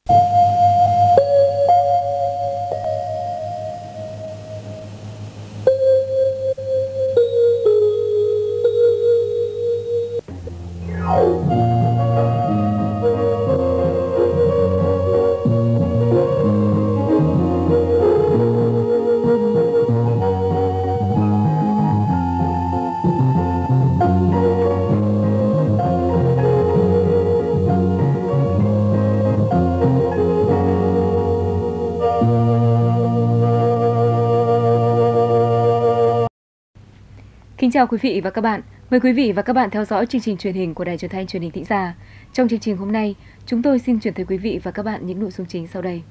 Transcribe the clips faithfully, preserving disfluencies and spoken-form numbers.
Kính chào quý vị và các bạn. Mời quý vị và các bạn theo dõi chương trình truyền hình của Đài Truyền thanh Truyền hình Tĩnh Gia. Trong chương trình hôm nay, chúng tôi xin chuyển tới quý vị và các bạn những nội dung chính sau đây.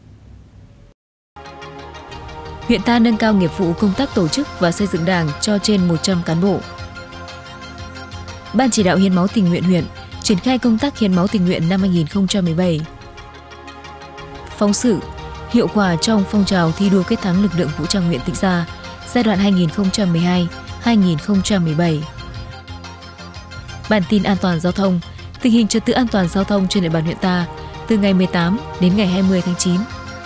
Huyện ta nâng cao nghiệp vụ công tác tổ chức và xây dựng Đảng cho trên một trăm cán bộ. Ban chỉ đạo hiến máu tình nguyện huyện triển khai công tác hiến máu tình nguyện năm hai nghìn không trăm mười bảy. Phóng sự hiệu quả trong phong trào thi đua quyết thắng lực lượng vũ trang huyện Tĩnh Gia giai đoạn hai nghìn không trăm mười hai đến hai nghìn không trăm mười bảy. Bản tin an toàn giao thông, tình hình trật tự an toàn giao thông trên địa bàn huyện ta từ ngày mười tám đến ngày hai mươi tháng chín.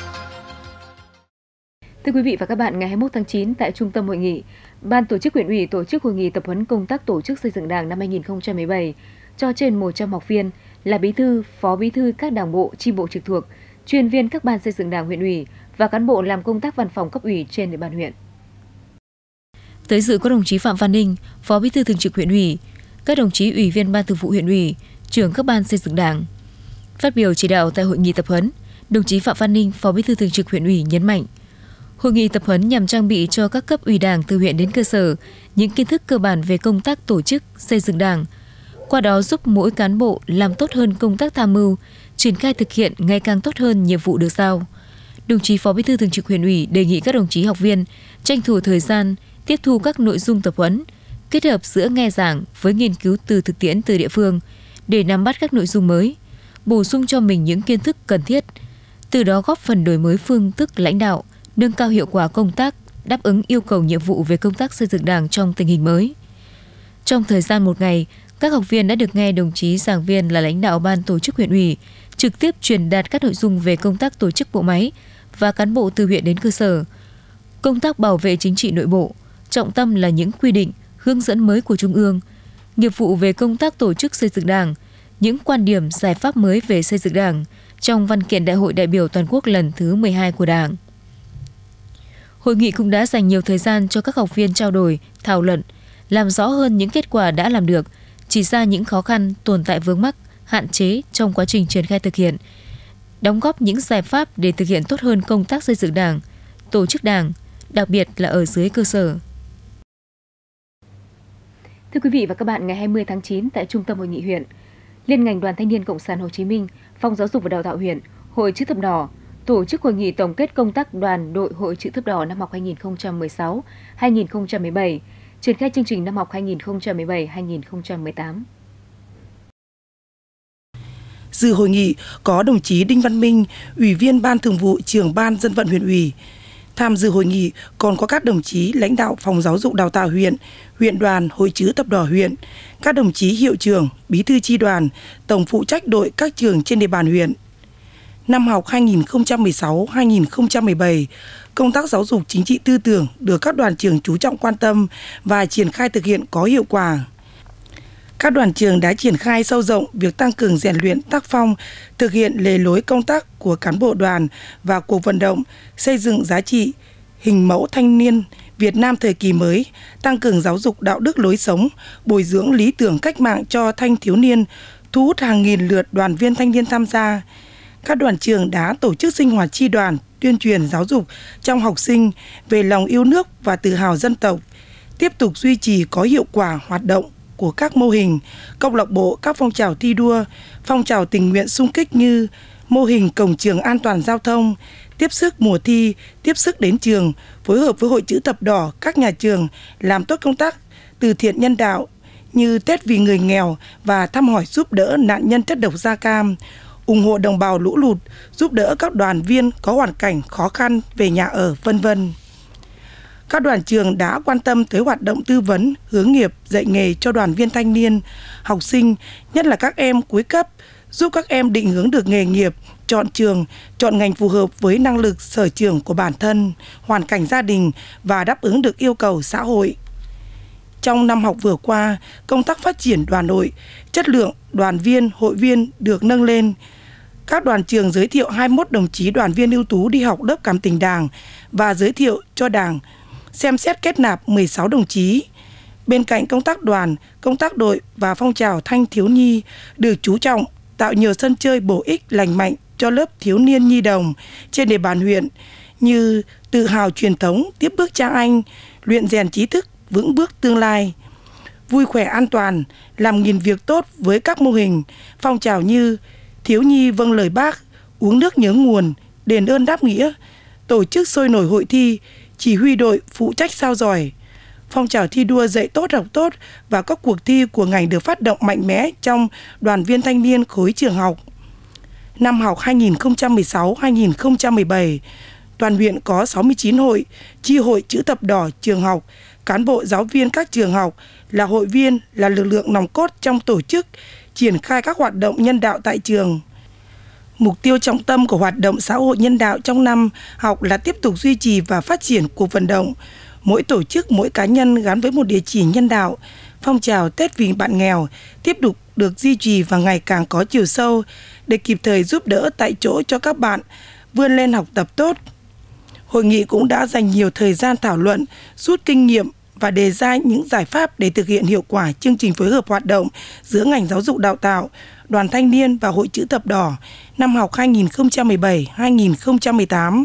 Thưa quý vị và các bạn, ngày hai mươi mốt tháng chín tại Trung tâm Hội nghị, Ban tổ chức huyện ủy tổ chức hội nghị tập huấn công tác tổ chức xây dựng Đảng năm hai nghìn không trăm mười bảy cho trên một trăm học viên là bí thư, phó bí thư các đảng bộ, chi bộ trực thuộc, chuyên viên các ban xây dựng Đảng huyện ủy và cán bộ làm công tác văn phòng cấp ủy trên địa bàn huyện. Tới dự có đồng chí Phạm Văn Ninh, phó bí thư thường trực huyện ủy, các đồng chí ủy viên ban thường vụ huyện ủy, trưởng các ban xây dựng Đảng. Phát biểu chỉ đạo tại hội nghị tập huấn, đồng chí Phạm Văn Ninh, phó bí thư thường trực huyện ủy nhấn mạnh, hội nghị tập huấn nhằm trang bị cho các cấp ủy Đảng từ huyện đến cơ sở những kiến thức cơ bản về công tác tổ chức xây dựng Đảng, qua đó giúp mỗi cán bộ làm tốt hơn công tác tham mưu, triển khai thực hiện ngày càng tốt hơn nhiệm vụ được giao. Đồng chí phó bí thư thường trực huyện ủy đề nghị các đồng chí học viên tranh thủ thời gian tiếp thu các nội dung tập huấn, kết hợp giữa nghe giảng với nghiên cứu từ thực tiễn từ địa phương để nắm bắt các nội dung mới, bổ sung cho mình những kiến thức cần thiết, từ đó góp phần đổi mới phương thức lãnh đạo, nâng cao hiệu quả công tác, đáp ứng yêu cầu nhiệm vụ về công tác xây dựng Đảng trong tình hình mới. Trong thời gian một ngày, các học viên đã được nghe đồng chí giảng viên là lãnh đạo ban tổ chức huyện ủy trực tiếp truyền đạt các nội dung về công tác tổ chức bộ máy và cán bộ từ huyện đến cơ sở, công tác bảo vệ chính trị nội bộ, trọng tâm là những quy định, hướng dẫn mới của Trung ương, nghiệp vụ về công tác tổ chức xây dựng Đảng, những quan điểm, giải pháp mới về xây dựng Đảng trong văn kiện Đại hội đại biểu toàn quốc lần thứ mười hai của Đảng. Hội nghị cũng đã dành nhiều thời gian cho các học viên trao đổi, thảo luận, làm rõ hơn những kết quả đã làm được, chỉ ra những khó khăn, tồn tại vướng mắc, hạn chế trong quá trình triển khai thực hiện, đóng góp những giải pháp để thực hiện tốt hơn công tác xây dựng Đảng, tổ chức Đảng, đặc biệt là ở dưới cơ sở. Thưa quý vị và các bạn, ngày hai mươi tháng chín tại Trung tâm Hội nghị huyện, Liên ngành Đoàn Thanh niên Cộng sản Hồ Chí Minh, Phòng Giáo dục và Đào tạo huyện, Hội Chữ thập đỏ tổ chức hội nghị tổng kết công tác đoàn đội Hội Chữ thập đỏ năm học hai nghìn không trăm mười sáu đến hai nghìn không trăm mười bảy, triển khai chương trình năm học hai nghìn không trăm mười bảy đến hai nghìn không trăm mười tám. Dự hội nghị có đồng chí Đinh Văn Minh, Ủy viên Ban Thường vụ, Trưởng Ban Dân vận huyện ủy. Tham dự hội nghị còn có các đồng chí lãnh đạo Phòng Giáo dục Đào tạo huyện, huyện đoàn, Hội Chữ thập đỏ huyện, các đồng chí hiệu trưởng, bí thư chi đoàn, tổng phụ trách đội các trường trên địa bàn huyện. Năm học hai nghìn không trăm mười sáu đến hai nghìn không trăm mười bảy, công tác giáo dục chính trị tư tưởng được các đoàn trường chú trọng quan tâm và triển khai thực hiện có hiệu quả. Các đoàn trường đã triển khai sâu rộng việc tăng cường rèn luyện tác phong, thực hiện lề lối công tác của cán bộ đoàn và cuộc vận động xây dựng giá trị, hình mẫu thanh niên Việt Nam thời kỳ mới, tăng cường giáo dục đạo đức lối sống, bồi dưỡng lý tưởng cách mạng cho thanh thiếu niên, thu hút hàng nghìn lượt đoàn viên thanh niên tham gia. Các đoàn trường đã tổ chức sinh hoạt chi đoàn, tuyên truyền giáo dục trong học sinh về lòng yêu nước và tự hào dân tộc, tiếp tục duy trì có hiệu quả hoạt động của các mô hình, câu lạc bộ, các phong trào thi đua, phong trào tình nguyện xung kích như mô hình cổng trường an toàn giao thông, tiếp sức mùa thi, tiếp sức đến trường, phối hợp với Hội Chữ thập đỏ, các nhà trường làm tốt công tác từ thiện nhân đạo như Tết vì người nghèo và thăm hỏi giúp đỡ nạn nhân chất độc da cam, ủng hộ đồng bào lũ lụt, giúp đỡ các đoàn viên có hoàn cảnh khó khăn về nhà ở, vân vân. Các đoàn trường đã quan tâm tới hoạt động tư vấn, hướng nghiệp, dạy nghề cho đoàn viên thanh niên, học sinh, nhất là các em cuối cấp, giúp các em định hướng được nghề nghiệp, chọn trường, chọn ngành phù hợp với năng lực sở trường của bản thân, hoàn cảnh gia đình và đáp ứng được yêu cầu xã hội. Trong năm học vừa qua, công tác phát triển đoàn đội, chất lượng đoàn viên, hội viên được nâng lên. Các đoàn trường giới thiệu hai mươi mốt đồng chí đoàn viên ưu tú đi học lớp cảm tình Đảng và giới thiệu cho Đảng xem xét kết nạp mười sáu đồng chí. Bên cạnh công tác đoàn, công tác đội và phong trào thanh thiếu nhi được chú trọng tạo nhiều sân chơi bổ ích lành mạnh cho lớp thiếu niên nhi đồng trên địa bàn huyện như tự hào truyền thống, tiếp bước cha anh, luyện rèn trí thức, vững bước tương lai, vui khỏe an toàn, làm nghìn việc tốt với các mô hình, phong trào như thiếu nhi vâng lời Bác, uống nước nhớ nguồn, đền ơn đáp nghĩa, tổ chức sôi nổi hội thi, chỉ huy đội phụ trách sao giỏi, phong trào thi đua dạy tốt học tốt và các cuộc thi của ngành được phát động mạnh mẽ trong đoàn viên thanh niên khối trường học. Năm học hai nghìn không trăm mười sáu hai nghìn không trăm mười bảy, toàn huyện có sáu mươi chín hội, chi hội chữ thập đỏ trường học, cán bộ giáo viên các trường học là hội viên là lực lượng nòng cốt trong tổ chức, triển khai các hoạt động nhân đạo tại trường. Mục tiêu trọng tâm của hoạt động xã hội nhân đạo trong năm học là tiếp tục duy trì và phát triển cuộc vận động. Mỗi tổ chức, mỗi cá nhân gắn với một địa chỉ nhân đạo, phong trào Tết vì bạn nghèo tiếp tục được duy trì và ngày càng có chiều sâu để kịp thời giúp đỡ tại chỗ cho các bạn vươn lên học tập tốt. Hội nghị cũng đã dành nhiều thời gian thảo luận, rút kinh nghiệm và đề ra những giải pháp để thực hiện hiệu quả chương trình phối hợp hoạt động giữa ngành giáo dục đào tạo, đoàn thanh niên và hội chữ thập đỏ năm học hai nghìn không trăm mười bảy hai nghìn không trăm mười tám.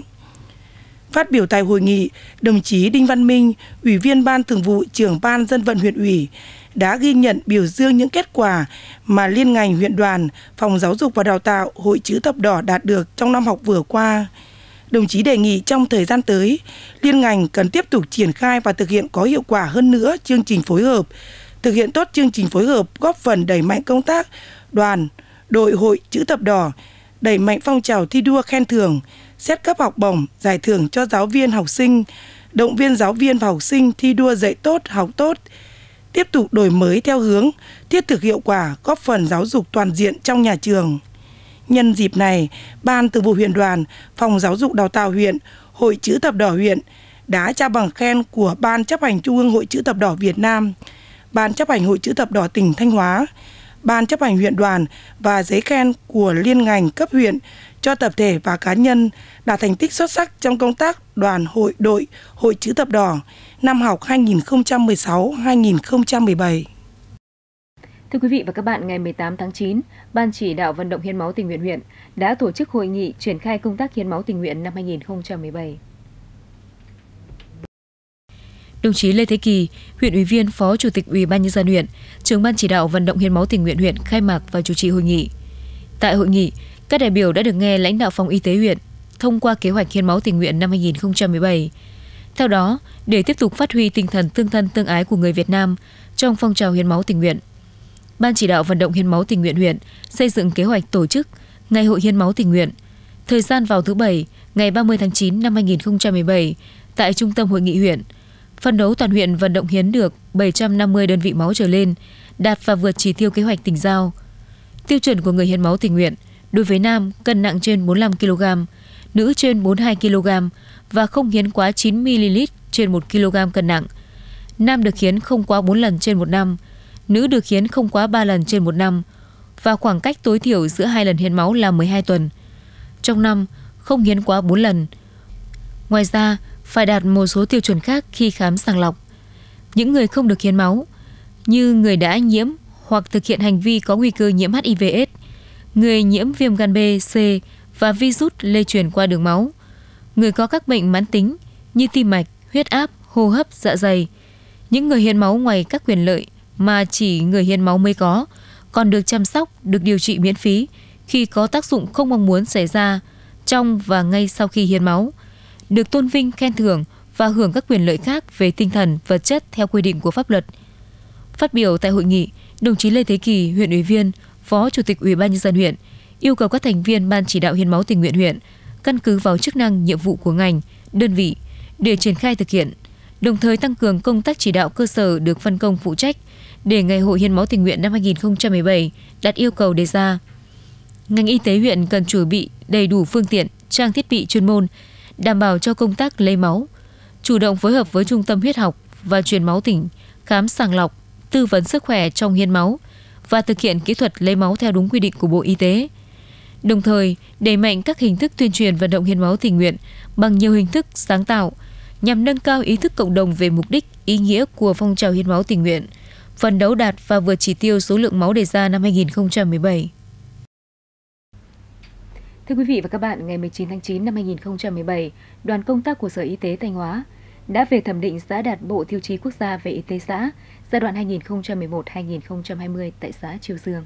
Phát biểu tại hội nghị, đồng chí Đinh Văn Minh, Ủy viên Ban Thường vụ, Trưởng Ban Dân vận huyện ủy đã ghi nhận biểu dương những kết quả mà liên ngành huyện đoàn, Phòng Giáo dục và Đào tạo, Hội chữ thập đỏ đạt được trong năm học vừa qua. Đồng chí đề nghị trong thời gian tới, liên ngành cần tiếp tục triển khai và thực hiện có hiệu quả hơn nữa chương trình phối hợp, thực hiện tốt chương trình phối hợp góp phần đẩy mạnh công tác đoàn, đội hội chữ thập đỏ, đẩy mạnh phong trào thi đua khen thưởng, xét cấp học bổng, giải thưởng cho giáo viên học sinh, động viên giáo viên và học sinh thi đua dạy tốt, học tốt, tiếp tục đổi mới theo hướng thiết thực hiệu quả, góp phần giáo dục toàn diện trong nhà trường. Nhân dịp này, Ban Thường vụ huyện đoàn, Phòng Giáo dục Đào tạo huyện, Hội chữ thập đỏ huyện đã trao bằng khen của Ban chấp hành Trung ương Hội chữ thập đỏ Việt Nam, Ban chấp hành Hội chữ thập đỏ tỉnh Thanh Hóa, Ban chấp hành huyện đoàn và giấy khen của liên ngành cấp huyện cho tập thể và cá nhân đạt thành tích xuất sắc trong công tác đoàn, hội, đội, hội chữ thập đỏ năm học hai nghìn không trăm mười sáu hai nghìn không trăm mười bảy. Thưa quý vị và các bạn, ngày mười tám tháng chín, Ban chỉ đạo vận động hiến máu tình nguyện huyện đã tổ chức hội nghị triển khai công tác hiến máu tình nguyện năm hai nghìn không trăm mười bảy. Đồng chí Lê Thế Kỳ, huyện ủy viên, Phó Chủ tịch Ủy ban nhân dân huyện, trưởng Ban chỉ đạo vận động hiến máu tình nguyện huyện khai mạc và chủ trì hội nghị. Tại hội nghị, các đại biểu đã được nghe lãnh đạo phòng y tế huyện thông qua kế hoạch hiến máu tình nguyện năm hai nghìn không trăm mười bảy. Theo đó, để tiếp tục phát huy tinh thần tương thân tương ái của người Việt Nam trong phong trào hiến máu tình nguyện, Ban chỉ đạo vận động hiến máu tình nguyện huyện xây dựng kế hoạch tổ chức Ngày hội hiến máu tình nguyện, thời gian vào thứ Bảy, ngày ba mươi tháng chín năm hai nghìn không trăm mười bảy tại Trung tâm Hội nghị huyện. Phấn đấu toàn huyện vận động hiến được bảy trăm năm mươi đơn vị máu trở lên, đạt và vượt chỉ tiêu kế hoạch tỉnh giao. Tiêu chuẩn của người hiến máu tình nguyện đối với nam cân nặng trên bốn mươi lăm ki lô gam, nữ trên bốn mươi hai ki lô gam và không hiến quá chín mi li lít trên một ki lô gam cân nặng. Nam được hiến không quá bốn lần trên một năm, nữ được hiến không quá ba lần trên một năm và khoảng cách tối thiểu giữa hai lần hiến máu là mười hai tuần. Trong năm, không hiến quá bốn lần. Ngoài ra, phải đạt một số tiêu chuẩn khác khi khám sàng lọc. Những người không được hiến máu, như người đã nhiễm hoặc thực hiện hành vi có nguy cơ nhiễm hát i vê ết, người nhiễm viêm gan B, C và virus lây truyền qua đường máu, người có các bệnh mãn tính như tim mạch, huyết áp, hô hấp, dạ dày. Những người hiến máu ngoài các quyền lợi mà chỉ người hiến máu mới có, còn được chăm sóc, được điều trị miễn phí khi có tác dụng không mong muốn xảy ra trong và ngay sau khi hiến máu, được tôn vinh, khen thưởng và hưởng các quyền lợi khác về tinh thần, vật chất theo quy định của pháp luật. Phát biểu tại hội nghị, đồng chí Lê Thế Kỳ, huyện ủy viên, Phó Chủ tịch Ủy ban nhân dân huyện yêu cầu các thành viên Ban chỉ đạo hiến máu tình nguyện huyện căn cứ vào chức năng, nhiệm vụ của ngành, đơn vị để triển khai thực hiện, đồng thời tăng cường công tác chỉ đạo cơ sở được phân công phụ trách để Ngày hội hiến máu tình nguyện năm hai nghìn không trăm mười bảy đạt yêu cầu đề ra. ngành y tế huyện cần chuẩn bị đầy đủ phương tiện, trang thiết bị chuyên môn, đảm bảo cho công tác lấy máu, chủ động phối hợp với Trung tâm Huyết học và Truyền máu tỉnh, khám sàng lọc, tư vấn sức khỏe trong hiến máu và thực hiện kỹ thuật lấy máu theo đúng quy định của Bộ Y tế. Đồng thời, đẩy mạnh các hình thức tuyên truyền vận động hiến máu tình nguyện bằng nhiều hình thức sáng tạo nhằm nâng cao ý thức cộng đồng về mục đích, ý nghĩa của phong trào hiến máu tình nguyện, phấn đấu đạt và vượt chỉ tiêu số lượng máu đề ra năm hai nghìn không trăm mười bảy. Thưa quý vị và các bạn, ngày mười chín tháng chín năm hai nghìn không trăm mười bảy, đoàn công tác của Sở Y tế Thanh Hóa đã về thẩm định xã đạt Bộ Tiêu chí Quốc gia về y tế xã giai đoạn hai nghìn không trăm mười một đến hai nghìn không trăm hai mươi tại xã Chiêu Dương.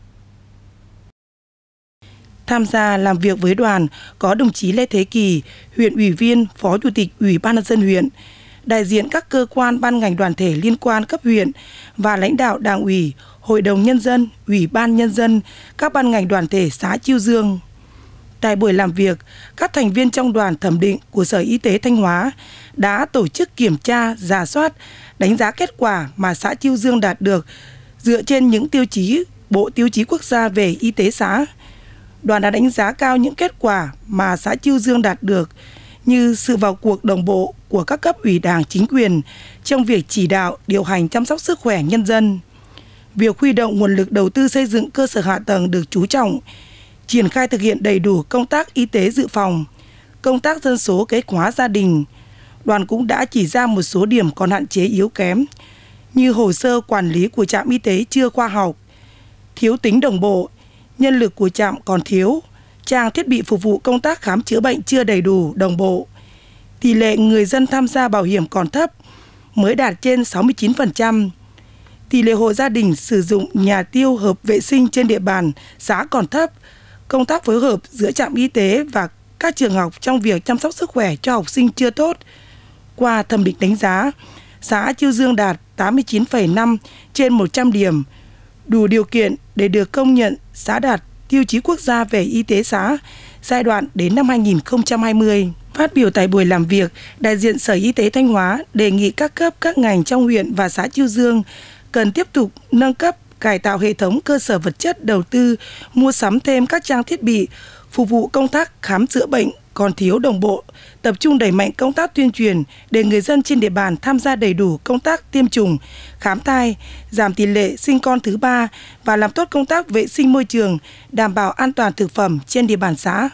Tham gia làm việc với đoàn có đồng chí Lê Thế Kỳ, huyện ủy viên, phó chủ tịch Ủy ban nhân dân huyện, đại diện các cơ quan ban ngành đoàn thể liên quan cấp huyện và lãnh đạo Đảng ủy, Hội đồng Nhân dân, Ủy ban Nhân dân, các ban ngành đoàn thể xã Chiêu Dương. Tại buổi làm việc, các thành viên trong đoàn thẩm định của Sở Y tế Thanh Hóa đã tổ chức kiểm tra, rà soát, đánh giá kết quả mà xã Chiêu Dương đạt được dựa trên những tiêu chí Bộ Tiêu chí Quốc gia về y tế xã. Đoàn đã đánh giá cao những kết quả mà xã Chiêu Dương đạt được như sự vào cuộc đồng bộ của các cấp ủy Đảng, chính quyền trong việc chỉ đạo, điều hành chăm sóc sức khỏe nhân dân. Việc huy động nguồn lực đầu tư xây dựng cơ sở hạ tầng được chú trọng, triển khai thực hiện đầy đủ công tác y tế dự phòng, công tác dân số kế hoạch hóa gia đình. Đoàn cũng đã chỉ ra một số điểm còn hạn chế yếu kém, như hồ sơ quản lý của trạm y tế chưa khoa học, thiếu tính đồng bộ, nhân lực của trạm còn thiếu, trang thiết bị phục vụ công tác khám chữa bệnh chưa đầy đủ, đồng bộ. Tỷ lệ người dân tham gia bảo hiểm còn thấp, mới đạt trên sáu mươi chín phần trăm. Tỷ lệ hộ gia đình sử dụng nhà tiêu hợp vệ sinh trên địa bàn xã còn thấp. Công tác phối hợp giữa trạm y tế và các trường học trong việc chăm sóc sức khỏe cho học sinh chưa tốt. Qua thẩm định đánh giá, xã Chiêu Dương đạt tám mươi chín phẩy năm trên một trăm điểm, đủ điều kiện để được công nhận xã đạt tiêu chí quốc gia về y tế xã giai đoạn đến năm hai nghìn không trăm hai mươi. Phát biểu tại buổi làm việc, đại diện Sở Y tế Thanh Hóa đề nghị các cấp các ngành trong huyện và xã Chiêu Dương cần tiếp tục nâng cấp, cải tạo hệ thống cơ sở vật chất, đầu tư, mua sắm thêm các trang thiết bị phục vụ công tác khám chữa bệnh còn thiếu đồng bộ, tập trung đẩy mạnh công tác tuyên truyền để người dân trên địa bàn tham gia đầy đủ công tác tiêm chủng, khám thai, giảm tỷ lệ sinh con thứ ba và làm tốt công tác vệ sinh môi trường, đảm bảo an toàn thực phẩm trên địa bàn xã.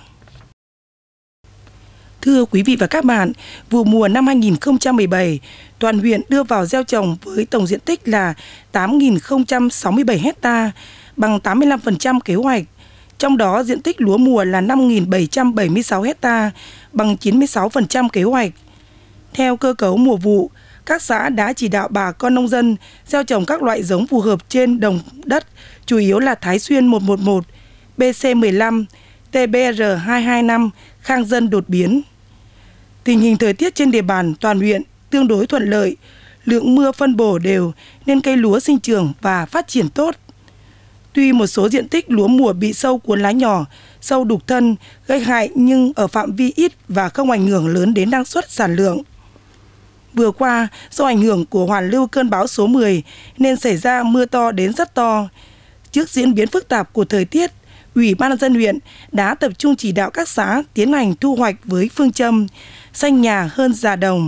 Thưa quý vị và các bạn, vụ mùa năm hai nghìn không trăm mười bảy, toàn huyện đưa vào gieo trồng với tổng diện tích là tám nghìn không trăm sáu mươi bảy ha, bằng tám mươi lăm phần trăm kế hoạch. Trong đó, diện tích lúa mùa là năm nghìn bảy trăm bảy mươi sáu ha, bằng chín mươi sáu phần trăm kế hoạch. Theo cơ cấu mùa vụ, các xã đã chỉ đạo bà con nông dân gieo trồng các loại giống phù hợp trên đồng đất, chủ yếu là Thái Xuyên một một một, B C mười lăm, T B R hai hai năm, Khang Dân đột biến. Tình hình thời tiết trên địa bàn toàn huyện tương đối thuận lợi, lượng mưa phân bổ đều nên cây lúa sinh trưởng và phát triển tốt. Tuy một số diện tích lúa mùa bị sâu cuốn lá nhỏ, sâu đục thân gây hại nhưng ở phạm vi ít và không ảnh hưởng lớn đến năng suất sản lượng. Vừa qua, do ảnh hưởng của hoàn lưu cơn bão số mười nên xảy ra mưa to đến rất to. Trước diễn biến phức tạp của thời tiết, Ủy ban nhân dân huyện đã tập trung chỉ đạo các xã tiến hành thu hoạch với phương châm xanh nhà hơn già đồng.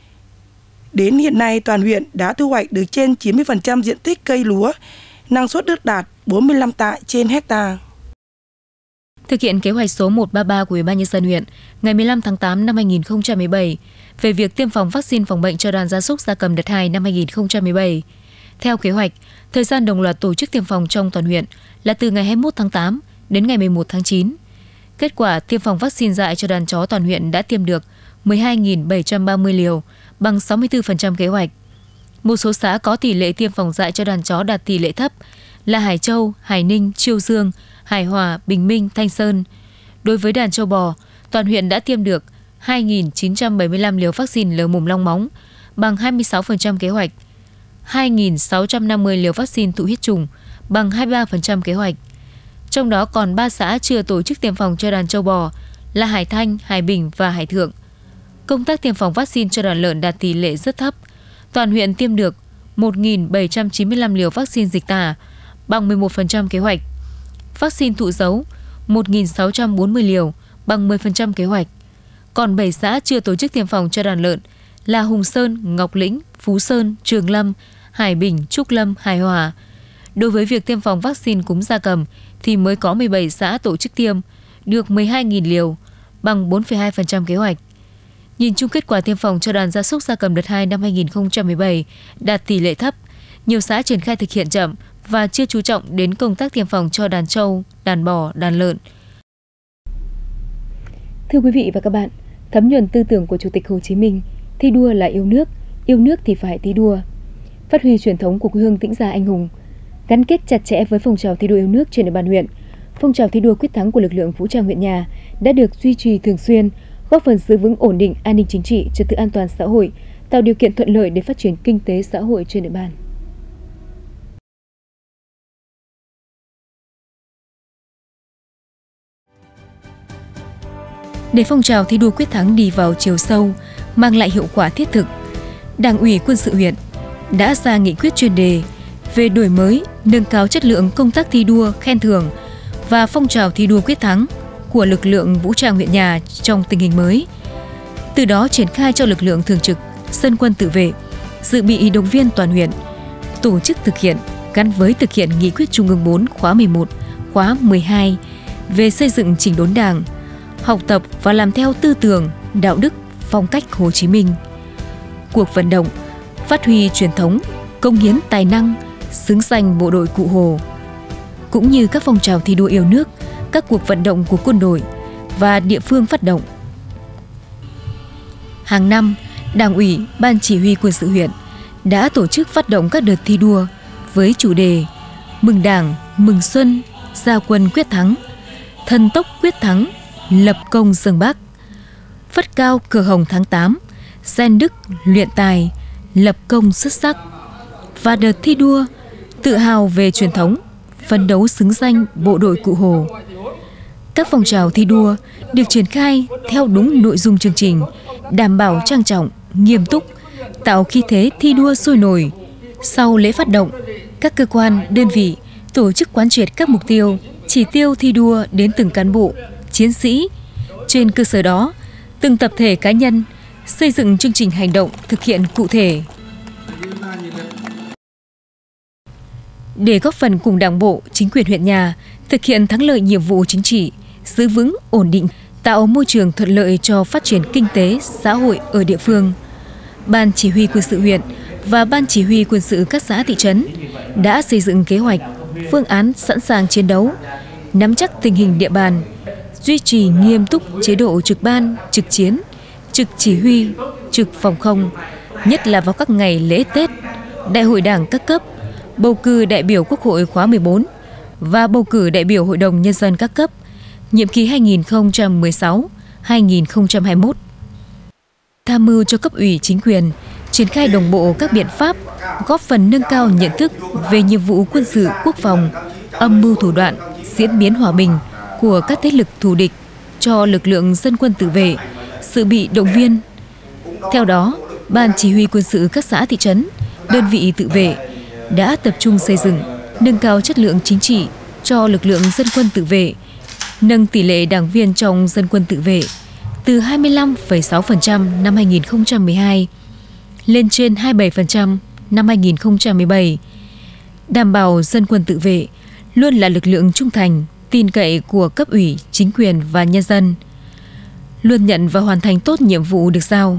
Đến hiện nay, toàn huyện đã thu hoạch được trên chín mươi phần trăm diện tích cây lúa, năng suất ước đạt bốn mươi lăm tạ trên hectare. Thực hiện kế hoạch số một trăm ba mươi ba của Ủy ban nhân dân huyện ngày mười lăm tháng tám năm hai nghìn không trăm mười bảy về việc tiêm phòng vaccine phòng bệnh cho đàn gia súc gia cầm đợt hai năm hai nghìn không trăm mười bảy. Theo kế hoạch, thời gian đồng loạt tổ chức tiêm phòng trong toàn huyện là từ ngày hai mươi mốt tháng tám đến ngày mười một tháng chín. Kết quả tiêm phòng vaccine dại cho đàn chó toàn huyện đã tiêm được mười hai nghìn bảy trăm ba mươi liều, bằng sáu mươi tư phần trăm kế hoạch. Một số xã có tỷ lệ tiêm phòng dại cho đàn chó đạt tỷ lệ thấp là Hải Châu, Hải Ninh, Chiêu Dương, Hải Hòa, Bình Minh, Thanh Sơn. Đối với đàn trâu bò, toàn huyện đã tiêm được hai nghìn chín trăm bảy mươi lăm liều vaccine lở mồm long móng, bằng hai mươi sáu phần trăm kế hoạch, hai nghìn sáu trăm năm mươi liều vaccine tụ huyết trùng, bằng hai mươi ba phần trăm kế hoạch. Trong đó còn ba xã chưa tổ chức tiêm phòng cho đàn trâu bò là Hải Thanh, Hải Bình và Hải Thượng. Công tác tiêm phòng vaccine cho đàn lợn đạt tỷ lệ rất thấp. Toàn huyện tiêm được một nghìn bảy trăm chín mươi lăm liều vaccine dịch tả, bằng mười một phần trăm kế hoạch. vaccine thụ dấu một nghìn sáu trăm bốn mươi liều, bằng mười phần trăm kế hoạch. Còn bảy xã chưa tổ chức tiêm phòng cho đàn lợn là Hùng Sơn, Ngọc Lĩnh, Phú Sơn, Trường Lâm, Hải Bình, Trúc Lâm, Hải Hòa. Đối với việc tiêm phòng vaccine cúm gia cầm thì mới có mười bảy xã tổ chức tiêm, được mười hai nghìn liều, bằng bốn phẩy hai phần trăm kế hoạch. Nhìn chung kết quả tiêm phòng cho đàn gia súc gia cầm đợt hai năm hai nghìn không trăm mười bảy đạt tỷ lệ thấp, nhiều xã triển khai thực hiện chậm và chưa chú trọng đến công tác tiêm phòng cho đàn trâu, đàn bò, đàn lợn. Thưa quý vị và các bạn, thấm nhuần tư tưởng của Chủ tịch Hồ Chí Minh, thi đua là yêu nước, yêu nước thì phải thi đua. Phát huy truyền thống của quê hương Tĩnh Gia anh hùng, gắn kết chặt chẽ với phong trào thi đua yêu nước trên địa bàn huyện, phong trào thi đua quyết thắng của lực lượng vũ trang huyện nhà đã được duy trì thường xuyên, góp phần giữ vững ổn định an ninh chính trị, trật tự an toàn xã hội, tạo điều kiện thuận lợi để phát triển kinh tế xã hội trên địa bàn. Để phong trào thi đua quyết thắng đi vào chiều sâu, mang lại hiệu quả thiết thực, Đảng ủy Quân sự huyện đã ra nghị quyết chuyên đề về đổi mới, nâng cao chất lượng công tác thi đua, khen thưởng và phong trào thi đua quyết thắng của lực lượng vũ trang huyện nhà trong tình hình mới. Từ đó triển khai cho lực lượng thường trực, dân quân tự vệ, dự bị động viên toàn huyện, tổ chức thực hiện gắn với thực hiện nghị quyết Trung ương bốn khóa mười một, khóa mười hai về xây dựng chỉnh đốn Đảng, học tập và làm theo tư tưởng, đạo đức, phong cách Hồ Chí Minh. Cuộc vận động phát huy truyền thống, cống hiến tài năng, xứng danh bộ đội Cụ Hồ, cũng như các phong trào thi đua yêu nước, các cuộc vận động của quân đội và địa phương phát động. Hàng năm, Đảng ủy, Ban Chỉ huy Quân sự huyện đã tổ chức phát động các đợt thi đua với chủ đề Mừng Đảng, Mừng Xuân, Gia quân quyết thắng, Thần tốc quyết thắng, Lập công dâng Bắc, Phất cao cờ hồng tháng tám, Gen đức luyện tài, lập công xuất sắc, và đợt thi đua tự hào về truyền thống, phấn đấu xứng danh bộ đội Cụ Hồ. Các phong trào thi đua được triển khai theo đúng nội dung chương trình, đảm bảo trang trọng, nghiêm túc, tạo khí thế thi đua sôi nổi. Sau lễ phát động, các cơ quan, đơn vị tổ chức quán triệt các mục tiêu, chỉ tiêu thi đua đến từng cán bộ, chiến sĩ. Trên cơ sở đó, từng tập thể cá nhân xây dựng chương trình hành động thực hiện cụ thể. Để góp phần cùng Đảng bộ, chính quyền huyện nhà thực hiện thắng lợi nhiệm vụ chính trị, giữ vững, ổn định, tạo môi trường thuận lợi cho phát triển kinh tế, xã hội ở địa phương, Ban Chỉ huy Quân sự huyện và Ban Chỉ huy Quân sự các xã thị trấn đã xây dựng kế hoạch, phương án sẵn sàng chiến đấu, nắm chắc tình hình địa bàn, duy trì nghiêm túc chế độ trực ban, trực chiến, trực chỉ huy, trực phòng không, nhất là vào các ngày lễ Tết, Đại hội Đảng các cấp, bầu cử đại biểu Quốc hội khóa mười bốn và bầu cử đại biểu Hội đồng Nhân dân các cấp, nhiệm kỳ hai nghìn không trăm mười sáu đến hai nghìn không trăm hai mươi mốt. Tham mưu cho cấp ủy chính quyền, triển khai đồng bộ các biện pháp, góp phần nâng cao nhận thức về nhiệm vụ quân sự quốc phòng, âm mưu thủ đoạn, diễn biến hòa bình của các thế lực thù địch cho lực lượng dân quân tự vệ, dự bị động viên. Theo đó, Ban Chỉ huy Quân sự các xã thị trấn, đơn vị tự vệ đã tập trung xây dựng, nâng cao chất lượng chính trị cho lực lượng dân quân tự vệ, nâng tỷ lệ đảng viên trong dân quân tự vệ từ hai mươi lăm phẩy sáu phần trăm năm hai nghìn không trăm mười hai lên trên hai mươi bảy phần trăm năm hai nghìn không trăm mười bảy, đảm bảo dân quân tự vệ luôn là lực lượng trung thành, tin cậy của cấp ủy, chính quyền và nhân dân, luôn nhận và hoàn thành tốt nhiệm vụ được giao.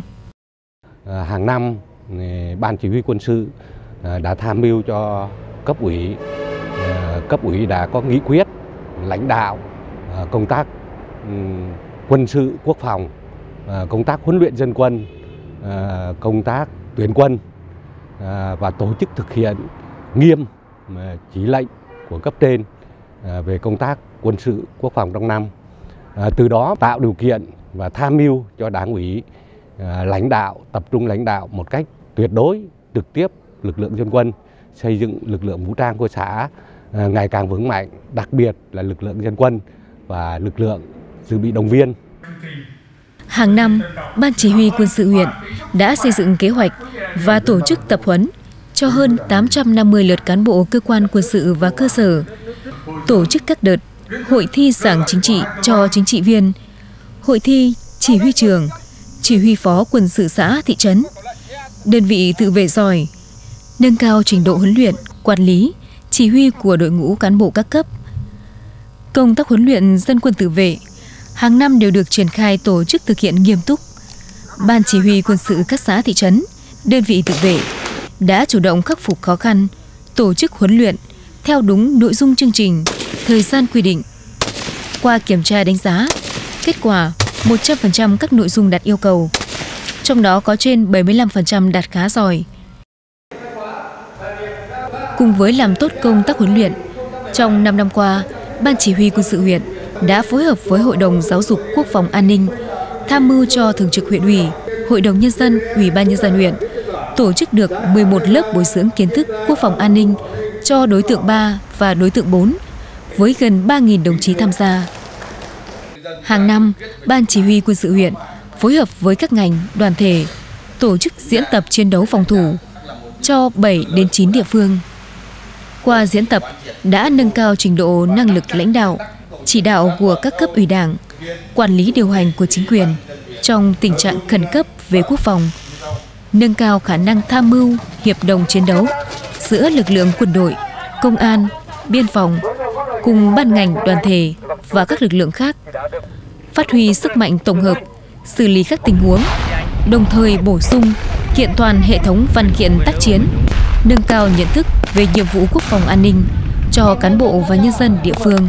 À, hàng năm, Ban Chỉ huy Quân sự đã tham mưu cho cấp ủy, cấp ủy đã có nghị quyết lãnh đạo công tác quân sự quốc phòng, công tác huấn luyện dân quân, công tác tuyển quân và tổ chức thực hiện nghiêm chỉ lệnh của cấp trên về công tác quân sự quốc phòng trong năm. Từ đó tạo điều kiện và tham mưu cho Đảng ủy lãnh đạo, tập trung lãnh đạo một cách tuyệt đối trực tiếp lực lượng dân quân, xây dựng lực lượng vũ trang của xã ngày càng vững mạnh, đặc biệt là lực lượng dân quân và lực lượng dự bị động viên. Hàng năm, Ban Chỉ huy Quân sự huyện đã xây dựng kế hoạch và tổ chức tập huấn cho hơn tám trăm năm mươi lượt cán bộ cơ quan quân sự và cơ sở, tổ chức các đợt hội thi giảng chính trị cho chính trị viên, hội thi chỉ huy trưởng, chỉ huy phó quân sự xã, thị trấn, đơn vị tự vệ giỏi, nâng cao trình độ huấn luyện, quản lý, chỉ huy của đội ngũ cán bộ các cấp. Công tác huấn luyện dân quân tự vệ hàng năm đều được triển khai tổ chức thực hiện nghiêm túc. Ban chỉ huy quân sự các xã, thị trấn, đơn vị tự vệ đã chủ động khắc phục khó khăn, tổ chức huấn luyện theo đúng nội dung chương trình, thời gian quy định. Qua kiểm tra đánh giá, kết quả một trăm phần trăm các nội dung đạt yêu cầu, trong đó có trên bảy mươi lăm phần trăm đạt khá giỏi. Cùng với làm tốt công tác huấn luyện, trong năm năm qua, Ban chỉ huy quân sự huyện đã phối hợp với Hội đồng Giáo dục Quốc phòng An ninh, tham mưu cho Thường trực huyện ủy, Hội đồng Nhân dân, Ủy ban Nhân dân huyện, tổ chức được mười một lớp bồi dưỡng kiến thức quốc phòng an ninh cho đối tượng ba và đối tượng bốn, với gần ba nghìn đồng chí tham gia. Hàng năm, Ban chỉ huy quân sự huyện phối hợp với các ngành, đoàn thể tổ chức diễn tập chiến đấu phòng thủ cho bảy đến chín địa phương. Qua diễn tập đã nâng cao trình độ năng lực lãnh đạo, chỉ đạo của các cấp ủy Đảng, quản lý điều hành của chính quyền trong tình trạng khẩn cấp về quốc phòng, nâng cao khả năng tham mưu, hiệp đồng chiến đấu giữa lực lượng quân đội, công an, biên phòng cùng ban ngành, đoàn thể và các lực lượng khác, phát huy sức mạnh tổng hợp, xử lý các tình huống, đồng thời bổ sung kiện toàn hệ thống văn kiện tác chiến, nâng cao nhận thức về nhiệm vụ quốc phòng an ninh cho cán bộ và nhân dân địa phương.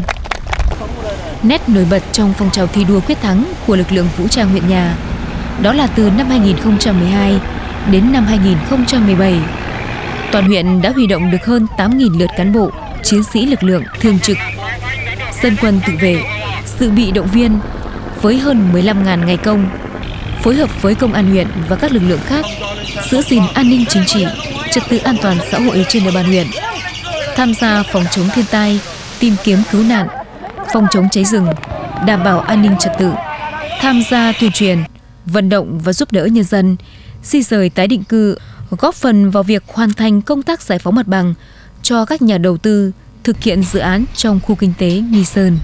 Nét nổi bật trong phong trào thi đua quyết thắng của lực lượng vũ trang huyện Nhà đó là từ năm hai nghìn không trăm mười hai đến năm hai nghìn không trăm mười bảy, toàn huyện đã huy động được hơn tám nghìn lượt cán bộ, chiến sĩ lực lượng thường trực, dân quân tự vệ, dự bị động viên với hơn mười lăm nghìn ngày công, phối hợp với công an huyện và các lực lượng khác giữ gìn an ninh chính trị, trật tự an toàn xã hội trên địa bàn huyện, tham gia phòng chống thiên tai, tìm kiếm cứu nạn, phòng chống cháy rừng, đảm bảo an ninh trật tự, tham gia tuyên truyền, vận động và giúp đỡ nhân dân di rời tái định cư, góp phần vào việc hoàn thành công tác giải phóng mặt bằng cho các nhà đầu tư thực hiện dự án trong khu kinh tế Nghi Sơn.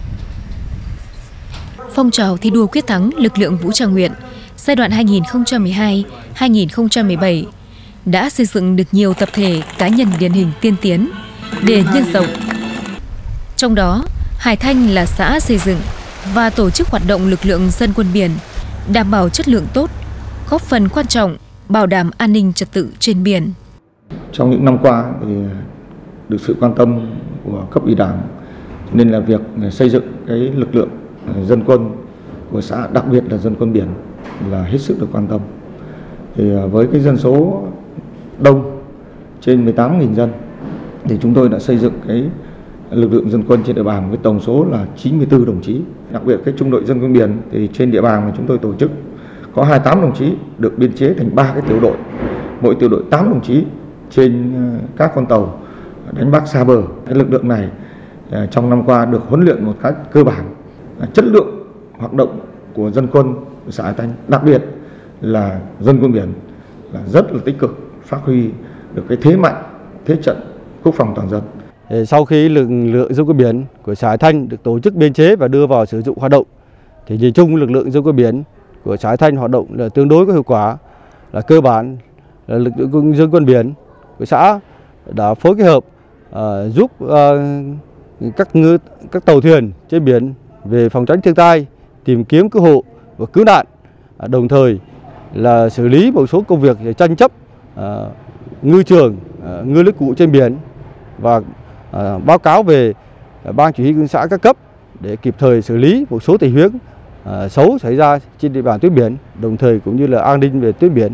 Phong trào thi đua quyết thắng lực lượng vũ trang huyện giai đoạn hai nghìn không trăm mười hai đến hai nghìn không trăm mười bảy đã xây dựng được nhiều tập thể, cá nhân điển hình tiên tiến để nhân rộng. Trong đó, Hải Thanh là xã xây dựng và tổ chức hoạt động lực lượng dân quân biển, đảm bảo chất lượng tốt, góp phần quan trọng bảo đảm an ninh trật tự trên biển. Trong những năm qua thì được sự quan tâm của cấp ủy Đảng nên là việc xây dựng cái lực lượng dân quân của xã, đặc biệt là dân quân biển là hết sức được quan tâm. Thì với cái dân số đông trên mười tám nghìn dân thì chúng tôi đã xây dựng cái lực lượng dân quân trên địa bàn với tổng số là chín mươi tư đồng chí. Đặc biệt cái trung đội dân quân biển thì trên địa bàn mà chúng tôi tổ chức có hai mươi tám đồng chí được biên chế thành ba cái tiểu đội, mỗi tiểu đội tám đồng chí trên các con tàu đánh bắt xa bờ. Cái lực lượng này trong năm qua được huấn luyện một cách cơ bản, chất lượng hoạt động của dân quân của xã Hải Thanh, đặc biệt là dân quân biển là rất là tích cực, phát huy được cái thế mạnh, thế trận quốc phòng toàn dân. Sau khi lực lượng dân quân biển của xã Hải Thanh được tổ chức biên chế và đưa vào sử dụng hoạt động, thì nhìn chung lực lượng dân quân biển của xã Hải Thanh hoạt động là tương đối có hiệu quả, là cơ bản là lực lượng dân quân biển của xã đã phối kết hợp uh, giúp uh, các ngư các tàu thuyền trên biển về phòng tránh thiên tai, tìm kiếm cứu hộ và cứu nạn, uh, đồng thời là xử lý một số công việc tranh chấp uh, ngư trường, uh, ngư lưới cụ trên biển và uh, báo cáo về uh, ban chỉ huy quân xã các cấp để kịp thời xử lý một số tình huống uh, xấu xảy ra trên địa bàn tuyến biển, đồng thời cũng như là an ninh về tuyến biển.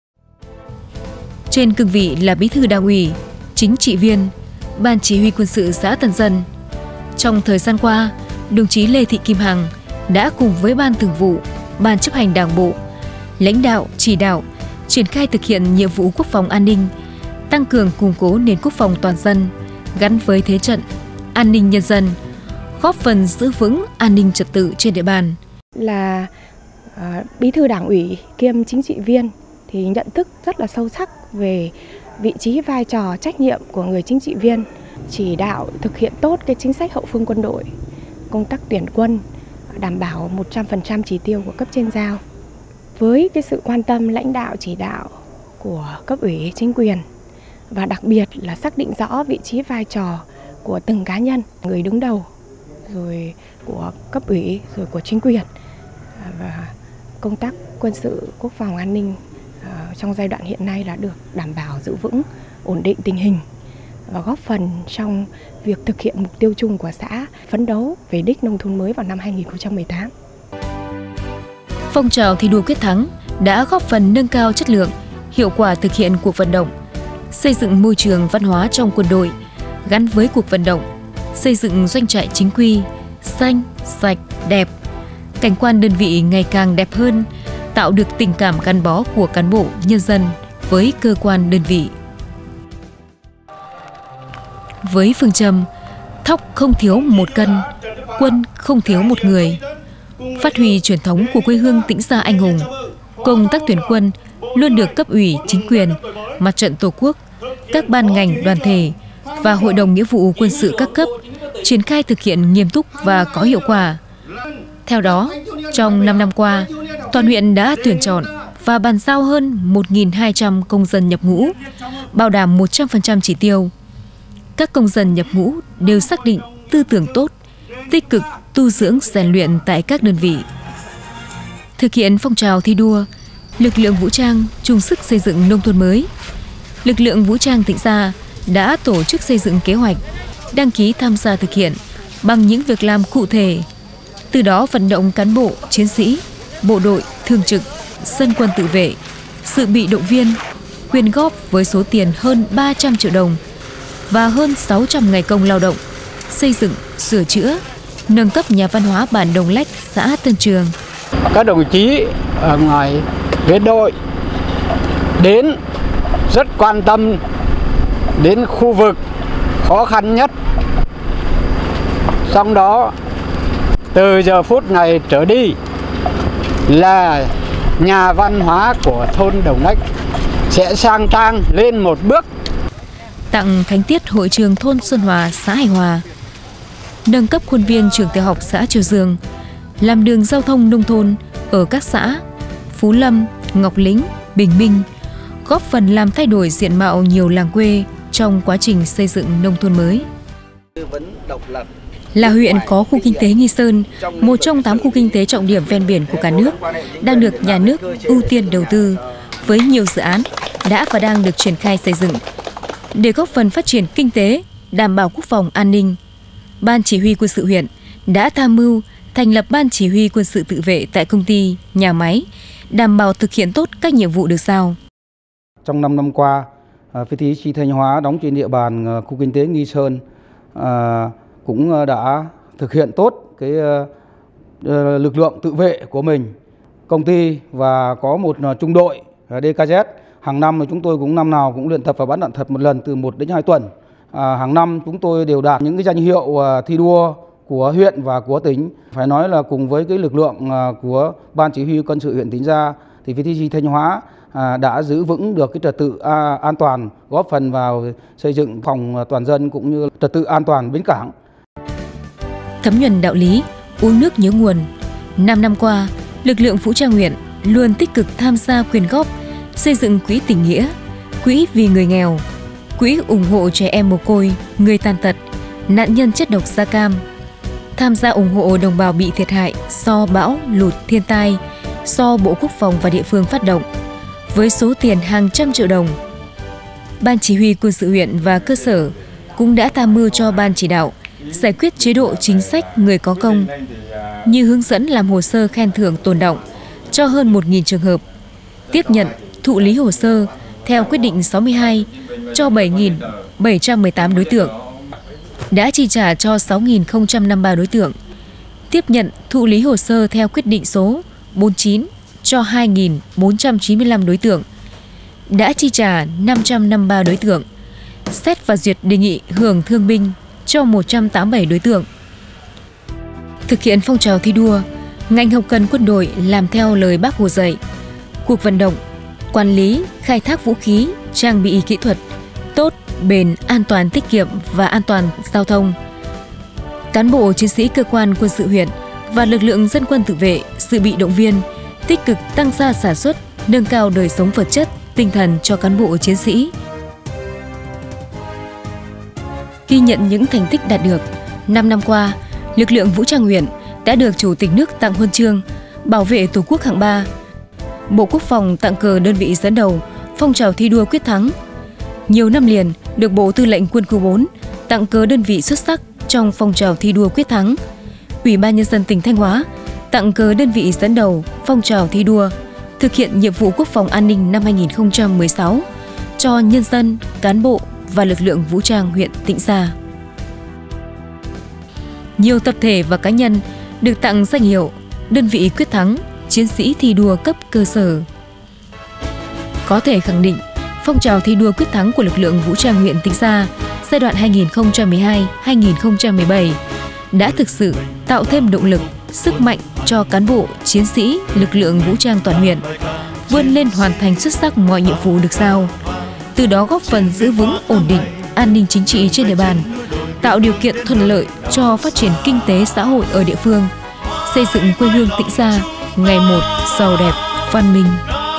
Trên cương vị là bí thư đảng ủy, chính trị viên, ban chỉ huy quân sự xã Tân Dân, trong thời gian qua, đồng chí Lê Thị Kim Hằng đã cùng với ban thường vụ, ban chấp hành đảng bộ, lãnh đạo, chỉ đạo, triển khai thực hiện nhiệm vụ quốc phòng an ninh, tăng cường củng cố nền quốc phòng toàn dân gắn với thế trận an ninh nhân dân, góp phần giữ vững an ninh trật tự trên địa bàn. Là uh, bí thư đảng ủy kiêm chính trị viên thì nhận thức rất là sâu sắc về vị trí, vai trò, trách nhiệm của người chính trị viên, chỉ đạo thực hiện tốt cái chính sách hậu phương quân đội công tác tuyển quân đảm bảo một trăm phần trăm chỉ tiêu của cấp trên giao. Với cái sự quan tâm lãnh đạo chỉ đạo của cấp ủy chính quyền và đặc biệt là xác định rõ vị trí vai trò của từng cá nhân, người đứng đầu, rồi của cấp ủy, rồi của chính quyền, và công tác quân sự quốc phòng an ninh trong giai đoạn hiện nay là được đảm bảo giữ vững, ổn định tình hình và góp phần trong việc thực hiện mục tiêu chung của xã, phấn đấu về đích nông thôn mới vào năm hai nghìn không trăm mười tám. Phong trào thi đua quyết thắng đã góp phần nâng cao chất lượng, hiệu quả thực hiện cuộc vận động, xây dựng môi trường văn hóa trong quân đội gắn với cuộc vận động, xây dựng doanh trại chính quy, xanh, sạch, đẹp, cảnh quan đơn vị ngày càng đẹp hơn, tạo được tình cảm gắn bó của cán bộ, nhân dân với cơ quan đơn vị. Với phương châm thóc không thiếu một cân, quân không thiếu một người, phát huy truyền thống của quê hương Tĩnh Gia anh hùng, công tác tuyển quân luôn được cấp ủy, chính quyền, mặt trận Tổ quốc, các ban ngành, đoàn thể và Hội đồng Nghĩa vụ Quân sự các cấp triển khai thực hiện nghiêm túc và có hiệu quả. Theo đó, trong năm năm qua, toàn huyện đã tuyển chọn và bàn giao hơn một nghìn hai trăm công dân nhập ngũ, bảo đảm một trăm phần trăm chỉ tiêu. Các công dân nhập ngũ đều xác định tư tưởng tốt, tích cực tu dưỡng rèn luyện tại các đơn vị. Thực hiện phong trào thi đua, lực lượng vũ trang chung sức xây dựng nông thôn mới. Lực lượng vũ trang Tĩnh Gia đã tổ chức xây dựng kế hoạch, đăng ký tham gia thực hiện bằng những việc làm cụ thể. Từ đó vận động cán bộ, chiến sĩ, bộ đội, thường trực, dân quân tự vệ, dự bị động viên, quyên góp với số tiền hơn ba trăm triệu đồng và hơn sáu trăm ngày công lao động, xây dựng, sửa chữa, nâng cấp nhà văn hóa bản Đồng Lách, xã Tân Trường. Các đồng chí ở ngoài phía đội đến rất quan tâm đến khu vực khó khăn nhất. Trong đó, từ giờ phút này trở đi là nhà văn hóa của thôn Đồng Lách sẽ sang trang lên một bước. Tặng khánh tiết hội trường thôn Xuân Hòa, xã Hải Hòa, nâng cấp khuôn viên trường tiểu học xã Triều Dương, làm đường giao thông nông thôn ở các xã Phú Lâm, Ngọc Lĩnh, Bình Minh, góp phần làm thay đổi diện mạo nhiều làng quê trong quá trình xây dựng nông thôn mới. Là huyện có khu kinh tế Nghi Sơn, một trong tám khu kinh tế trọng điểm ven biển của cả nước, đang được nhà nước ưu tiên đầu tư, với nhiều dự án đã và đang được triển khai xây dựng. Để góp phần phát triển kinh tế, đảm bảo quốc phòng an ninh, Ban Chỉ huy Quân sự huyện đã tham mưu thành lập Ban Chỉ huy Quân sự tự vệ tại công ty, nhà máy, đảm bảo thực hiện tốt các nhiệm vụ được giao. Trong năm năm qua, pê tê xê Thanh Hóa đóng trên địa bàn khu kinh tế Nghi Sơn cũng đã thực hiện tốt cái lực lượng tự vệ của mình. Công ty và có một trung đội đê ca dét. Hàng năm thì chúng tôi cũng năm nào cũng luyện tập và bắn đạn thật một lần từ một đến hai tuần. À, hàng năm chúng tôi đều đạt những cái danh hiệu thi đua của huyện và của tỉnh. Phải nói là cùng với cái lực lượng của Ban Chỉ huy Quân sự huyện Tĩnh Gia thì pê tê xê Thanh Hóa à, đã giữ vững được cái trật tự à, an toàn, góp phần vào xây dựng phòng toàn dân cũng như trật tự an toàn bến cảng. Thấm nhuần đạo lý, uống nước nhớ nguồn. Năm năm qua, lực lượng vũ trang huyện luôn tích cực tham gia quyên góp, xây dựng quỹ tình nghĩa, quỹ vì người nghèo, quỹ ủng hộ trẻ em mồ côi, người tàn tật, nạn nhân chất độc da cam, tham gia ủng hộ đồng bào bị thiệt hại do bão, lụt, thiên tai do Bộ Quốc phòng và địa phương phát động, với số tiền hàng trăm triệu đồng. Ban Chỉ huy Quân sự huyện và cơ sở cũng đã tham mưu cho Ban chỉ đạo giải quyết chế độ chính sách người có công, như hướng dẫn làm hồ sơ khen thưởng tồn đọng cho hơn một nghìn trường hợp, tiếp nhận, thụ lý hồ sơ theo quyết định sáu mươi hai cho bảy nghìn bảy trăm mười tám đối tượng, đã chi trả cho sáu nghìn không trăm năm mươi ba đối tượng, tiếp nhận, thụ lý hồ sơ theo quyết định số bốn mươi chín cho hai nghìn bốn trăm chín mươi lăm đối tượng, đã chi trả năm trăm năm mươi ba đối tượng, xét và duyệt đề nghị hưởng thương binh cho một trăm tám mươi bảy đối tượng. Thực hiện phong trào thi đua, ngành hậu cần quân đội làm theo lời Bác Hồ dạy, cuộc vận động, quản lý, khai thác vũ khí, trang bị kỹ thuật, tốt, bền, an toàn, tiết kiệm và an toàn giao thông. Cán bộ chiến sĩ cơ quan quân sự huyện và lực lượng dân quân tự vệ, dự bị động viên, tích cực tăng gia sản xuất, nâng cao đời sống vật chất, tinh thần cho cán bộ chiến sĩ. Ghi nhận những thành tích đạt được, năm năm qua, lực lượng vũ trang huyện đã được Chủ tịch nước tặng huân chương bảo vệ Tổ quốc hạng ba, Bộ Quốc phòng tặng cờ đơn vị dẫn đầu phong trào thi đua quyết thắng. Nhiều năm liền được Bộ Tư lệnh Quân khu bốn tặng cờ đơn vị xuất sắc trong phong trào thi đua quyết thắng. Ủy ban Nhân dân tỉnh Thanh Hóa tặng cờ đơn vị dẫn đầu phong trào thi đua thực hiện nhiệm vụ quốc phòng an ninh năm hai nghìn không trăm mười sáu cho nhân dân, cán bộ và lực lượng vũ trang huyện Tĩnh Gia. Nhiều tập thể và cá nhân được tặng danh hiệu đơn vị quyết thắng, chiến sĩ thi đua cấp cơ sở. Có thể khẳng định, phong trào thi đua quyết thắng của lực lượng vũ trang huyện Tĩnh Gia giai đoạn hai nghìn không trăm mười hai đến hai nghìn không trăm mười bảy đã thực sự tạo thêm động lực, sức mạnh cho cán bộ, chiến sĩ, lực lượng vũ trang toàn huyện vươn lên hoàn thành xuất sắc mọi nhiệm vụ được giao. Từ đó góp phần giữ vững ổn định, an ninh chính trị trên địa bàn, tạo điều kiện thuận lợi cho phát triển kinh tế xã hội ở địa phương, xây dựng quê hương Tĩnh Gia ngày một giàu đẹp, văn minh.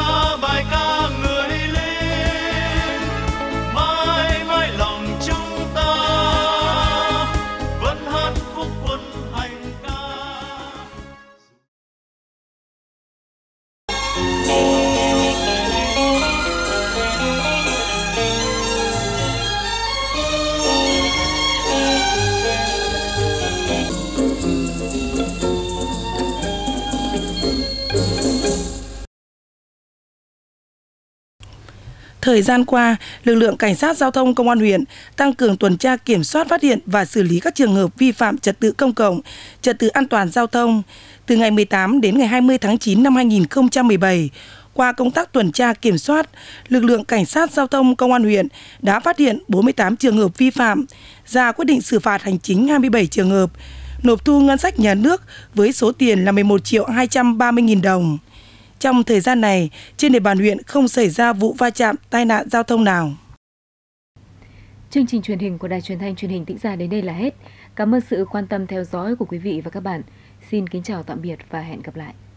Thời gian qua, lực lượng cảnh sát giao thông công an huyện tăng cường tuần tra kiểm soát, phát hiện và xử lý các trường hợp vi phạm trật tự công cộng, trật tự an toàn giao thông. Từ ngày mười tám đến ngày hai mươi tháng chín năm hai nghìn không trăm mười bảy, qua công tác tuần tra kiểm soát, lực lượng cảnh sát giao thông công an huyện đã phát hiện bốn mươi tám trường hợp vi phạm, ra quyết định xử phạt hành chính hai mươi bảy trường hợp, nộp thu ngân sách nhà nước với số tiền là mười một triệu hai trăm ba mươi nghìn đồng. Trong thời gian này, trên địa bàn huyện không xảy ra vụ va chạm, tai nạn giao thông nào. Chương trình truyền hình của Đài Truyền thanh Truyền hình Tĩnh Gia đến đây là hết. Cảm ơn sự quan tâm theo dõi của quý vị và các bạn. Xin kính chào tạm biệt và hẹn gặp lại.